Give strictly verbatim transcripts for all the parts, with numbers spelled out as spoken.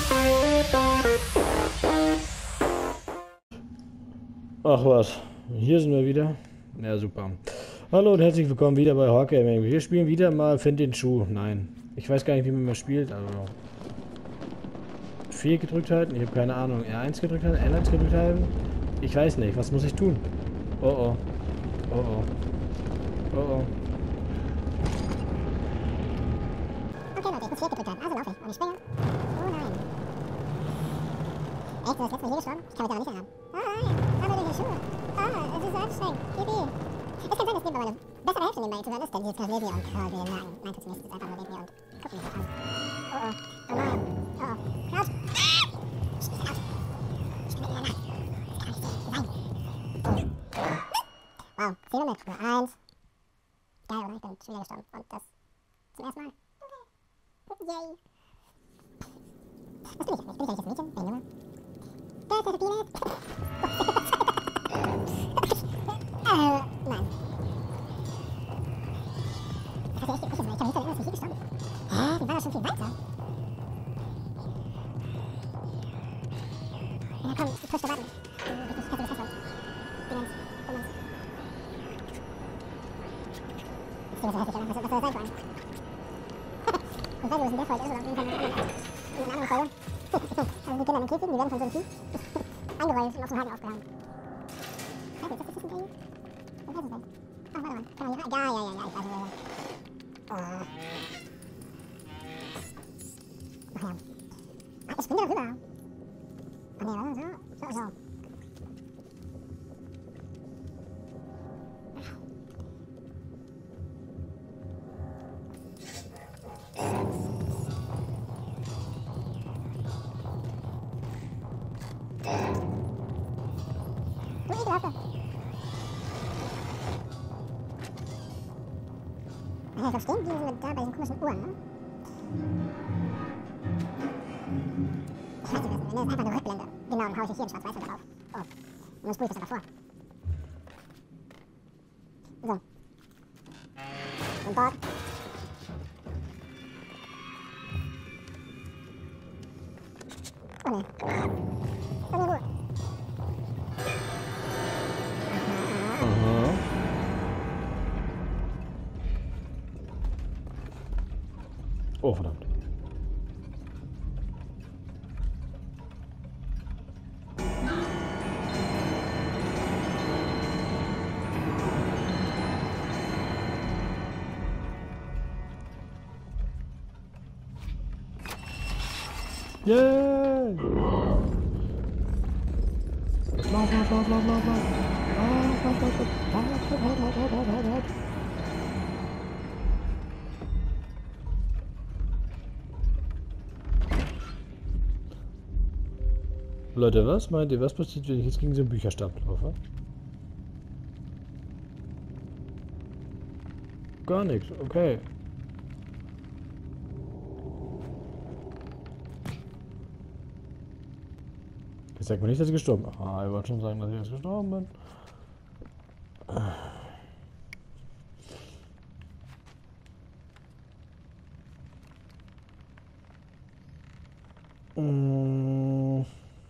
Ach was, hier sind wir wieder. Ja, super. Hallo und herzlich willkommen wieder bei Hawk Gaming. Wir spielen wieder mal Find den Schuh. Nein, ich weiß gar nicht, wie man mehr spielt. Also vier gedrückt halten, ich habe keine Ahnung. R eins gedrückt halten, L eins gedrückt halten. Ich weiß nicht, was muss ich tun? Oh oh. Oh oh. Oh oh. Okay Leute, ich muss vier gedrückt halten. Also laufe ich. Und ich springe. Oh nein. Echt, das ist letzte Mal hier gestorben? Ich kann mich daran nicht erinnern. Oh nein, aber durch die Schuhe. Ah, es ist so anstrengend. Yippie. Es kann sein, dass nebenbei meine bessere Hälfte nebenbei zu hören ist, denn sie jetzt gerade neben mir und krault mir den Nacken. Nein, tut's nicht. Sie ist einfach nur neben mir und guckt mich so an. Oh oh. Oh nein. Oh oh. Kraut. Ich bin laut. Ich bin in der Nacht. Das kann nicht sein. Wow, zehn Minuten. Nur eins. Geil, oder? Ich bin schon wieder gestorben. Und das zum ersten Mal. Okay. Yay. Was bin ich eigentlich? Bin ich eigentlich das Mädchen? Bin ich Junge? Das ist Peanut. äh, nein. Ich hatte echt, ich, ich kann mich nicht erinnern, dass ich hier gestorben bin. Hä? Wir waren doch schon viel weiter. Ja komm, push the button. Richtig, ich hatte das Passwort. Dingens, Dingens. Das Ding ist so hässlich, oder? Was, was soll das sein vor allem? Ich weiß nicht, was in der Folge ist, oder in einer anderen, in einer anderen Folge. Also die Kinder in den Käfigen, die werden von so einem Vieh eingerollt und auf so einem Haken aufgehangen. Ich weiß nicht, ist das ein Alien? Was ist das denn? Ach, warte mal. Kann man hier rein? Ja, ja, ja, ja, ich weiß nicht. Oh. Ach ja. Ah, ich bin da rüber. Ach nee, warte, so, so, so. Du Ekelhafte! Ach ja, so stehen die sind da bei diesen komischen Uhren, ne? Ich weiß nicht, was das ist. Das ist einfach eine Rückblende. Genau, dann hau ich hier in Schwarz-Weiß drauf. Oh. Und dann spule ich das aber vor. So. Und dort. Oh ne. Komm in Ruhe. Aha. Oh, verdammt. Yay! Lauf, lauf, lauf, lauf, lauf, lauf. Lauf, lauf, lauf, lauf. Lauf, lauf, lauf, lauf, lauf, lauf, lauf. Leute, was meint ihr? Was passiert, wenn ich jetzt gegen so einen Bücherstab laufe? Gar nichts, okay. Jetzt sagt mir nicht, dass ich gestorben bin. Ah, ich wollte schon sagen, dass ich jetzt gestorben bin. Mm.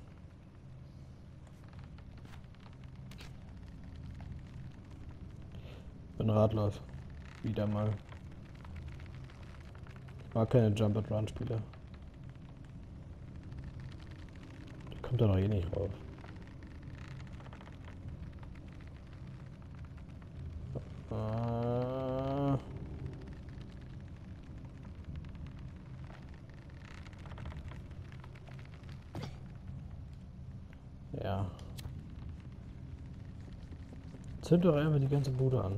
Bin ratlos. Wieder mal. Ich mag keine Jump-and-Run-Spiele. Da kommt er doch eh nicht raus. Äh. Ja. Zünd doch einfach die ganze Bude an.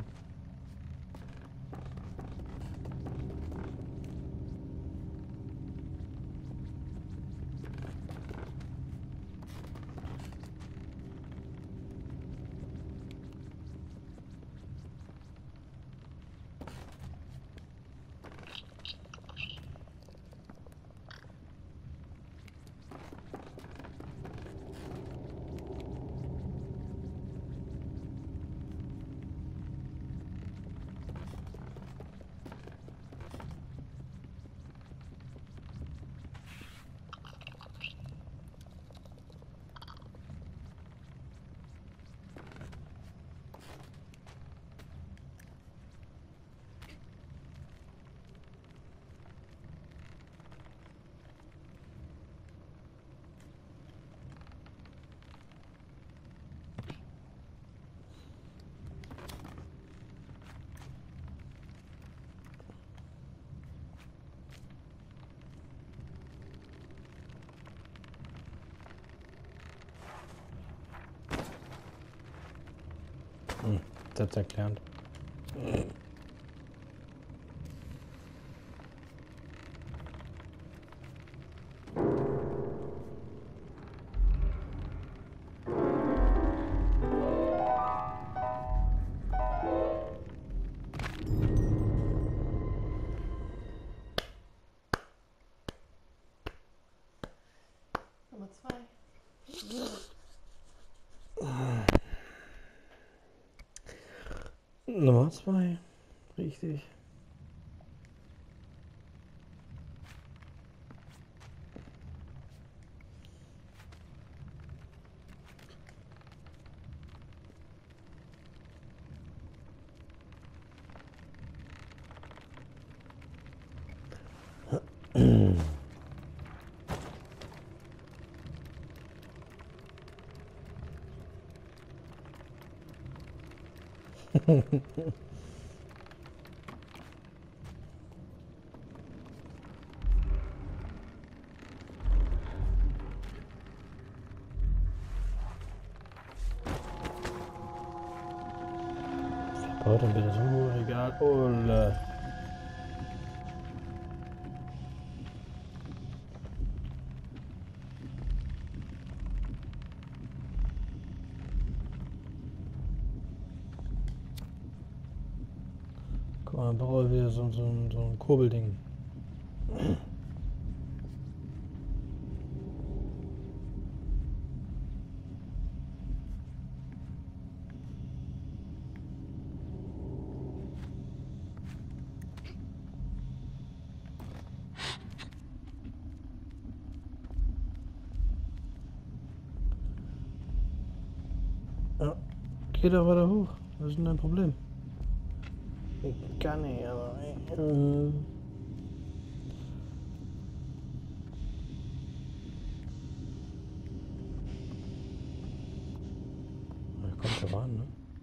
Selbsterklärend. Nummer zwei. Nummer zwei. Richtig. Verbaut dann bitte so, egal. Ole. Guck mal, brauche wieder so, so, so ein Kurbelding. Ja, geht doch weiter hoch. Was ist denn dein Problem? Gar nicht, aber... Äh, da kommt der Bahn, ne?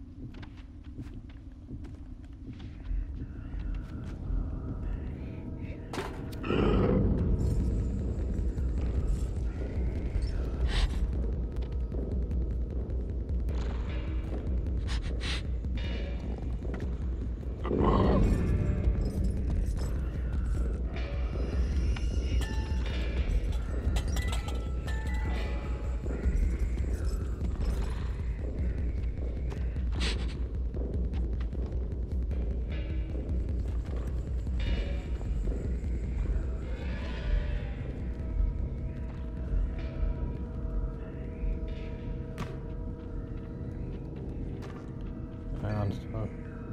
Keine Angst, ja.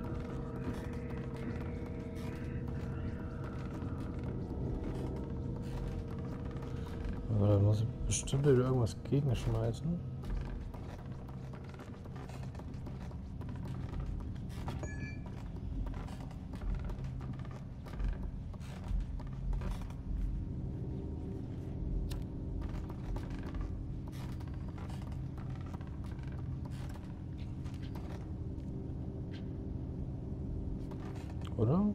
Aber da muss ich bestimmt wieder irgendwas gegenschmeißen. Oder?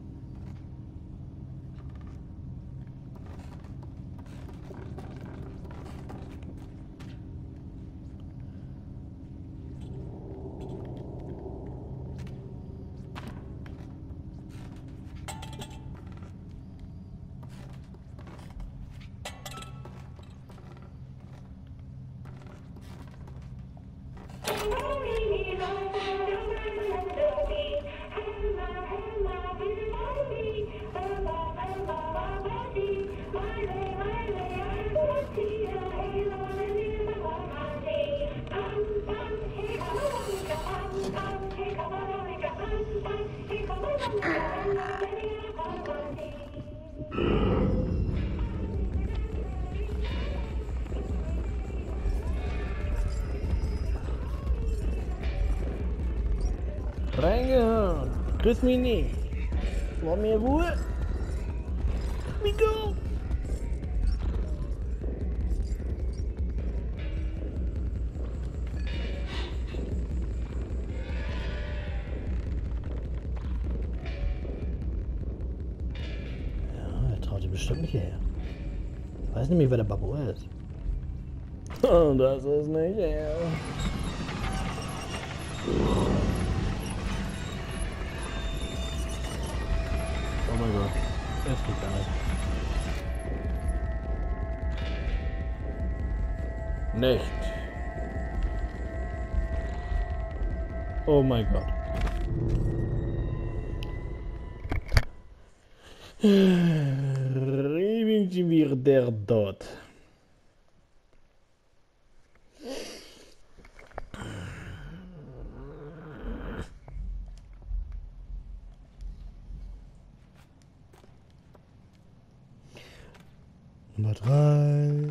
Reingehauen. Grüß mich nicht. War mir Ruhe. Let me go. Ja, er traut sich bestimmt nicht her. Ich weiß nämlich, wer der Babbo ist. Und das ist nicht er. Oh mein Gott. Es geht gar nicht. Nicht. Oh mein Gott. Revingen wir der dort. Nummer drei.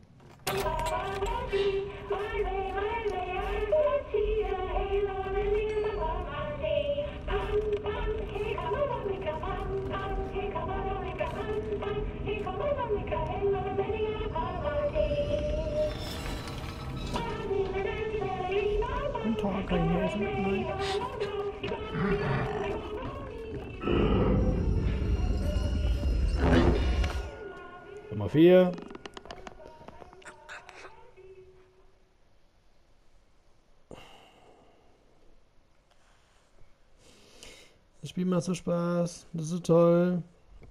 Guten Tag, kann ich helfen? Nein. Nummer vier. Das Spiel macht so Spaß. Das ist so toll.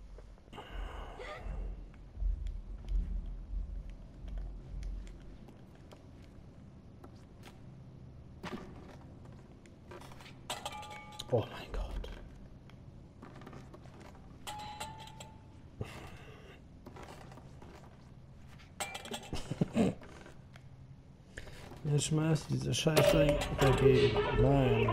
Oh mein Gott. Er schmeißt diese Scheiße dagegen. Nein.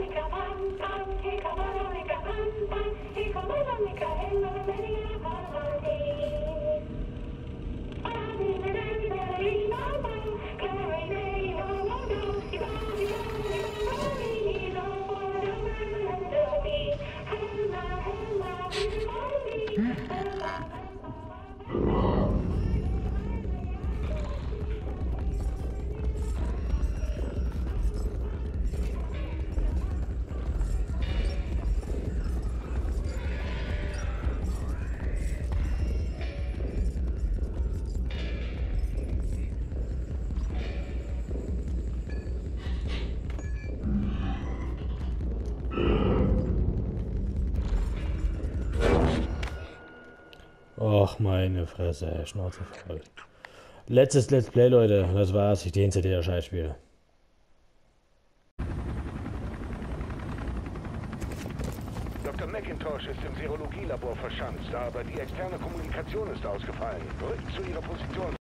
Och, meine Fresse, Schnauze voll. Letztes Let's Play, Leute. Das war's. Ich dehn's dir das Scheißspiel. Doktor McIntosh ist im Serologielabor verschanzt, aber die externe Kommunikation ist ausgefallen. Rückt zu Ihrer Position,